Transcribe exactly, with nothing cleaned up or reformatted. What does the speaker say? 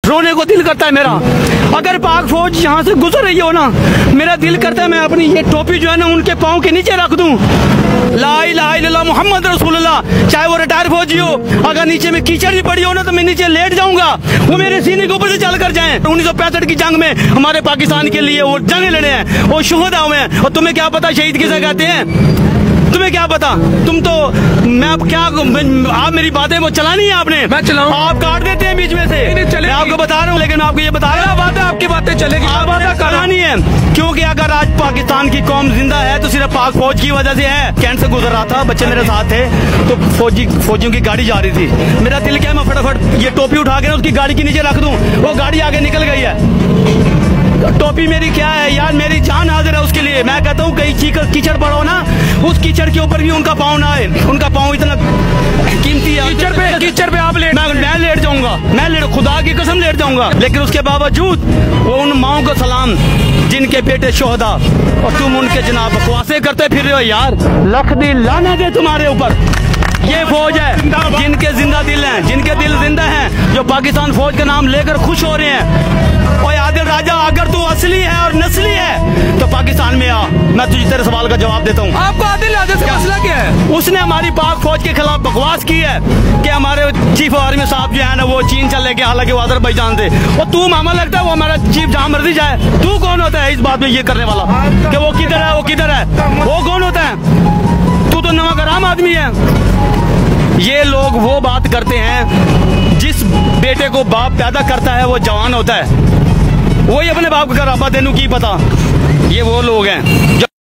रोने को दिल करता है मेरा। अगर पाक फौज यहाँ से गुजर रही हो ना, मेरा दिल करता है मैं अपनी ये टोपी जो है ना उनके पाँव के नीचे रख दूं। ला इलाहा इल्लल्लाह मुहम्मद रसूलुल्लाह। चाहे वो रिटायर फौजी हो, अगर नीचे में कीचड़ भी पड़ी हो ना तो मैं नीचे लेट जाऊंगा, वो मेरे सीने के ऊपर से चल कर जाए। उन्नीस सौ पैंसठ की जंग में हमारे पाकिस्तान के लिए वो जंग लड़े हैं, वो शहीद हुए हैं। और तुम्हें क्या पता शहीद किसे कहते हैं? तुम्हें क्या पता? तुम तो मैं अब क्या मैं, आप मेरी बातें वो चलानी है आपने, मैं चलाऊं? आप काट देते हैं बीच में से। नहीं, नहीं, मैं आपको बता रहा हूँ, लेकिन मैं आपको ये बता रहा हूँ बात है, आपकी बातें चलेगी, आप बातें करानी है। क्योंकि अगर आज पाकिस्तान की कौम जिंदा है तो सिर्फ पाक फौज की वजह से है। कैंट से गुजर रहा था, बच्चे मेरे साथ थे, तो फौजी फौजियों की गाड़ी जा रही थी। मेरा दिल क्या है, मैं फटाफट ये टोपी उठा के ना उसकी गाड़ी के नीचे रख दूं, वो गाड़ी आगे निकल गई है। टोपी मेरी क्या है यार, मेरी जान हाजिर है उसके लिए। मैं कहता हूँ कहीं कीचड़ कीचड़ पड़ो ना, उस कीचड़ के ऊपर भी उनका पाँव ना आए। उनका पाँव इतना कीमती है। कीचड़ पे कीचड़ पे आप लेट मैं मैं लेट जाऊंगा, मैं लेट खुदा की कसम लेट जाऊंगा। लेकिन उसके बावजूद वो उन माओ को सलाम जिनके बेटे शोहदा, और तुम उनके जनाब बकवासे करते फिर रहे हो यार। लख दी लाना दे तुम्हारे ऊपर। ये फौज है जिनके जिंदा दिल हैं, जिनके दिल जिंदा हैं, जो पाकिस्तान फौज का नाम लेकर खुश हो रहे हैं। ओए आदिल राजा, अगर तू असली है और नस्ली है तो पाकिस्तान में आ। मैं तुझे तेरे सवाल का जवाब देता हूँ। आपको आदिल राजा से मसला क्या है? उसने हमारी पाक फौज के खिलाफ बकवास की है कि हमारे चीफ आर्मी साहब जो है ना वो चीन चले गए, हालांकि वो अजरबैजान थे। और तू मामा लगता है वो हमारा चीफ जहाँ मर्जी जाए। तू कौन होता है इस बात में ये करने वाला कि वो किधर है, वो किधर है? वो कौन होता है? तू तो नवागराम आदमी है। ये लोग वो बात करते हैं, जिस बेटे को बाप पैदा करता है वो जवान होता है, वही अपने बाप का राबा देने की पता। ये वो लोग हैं जो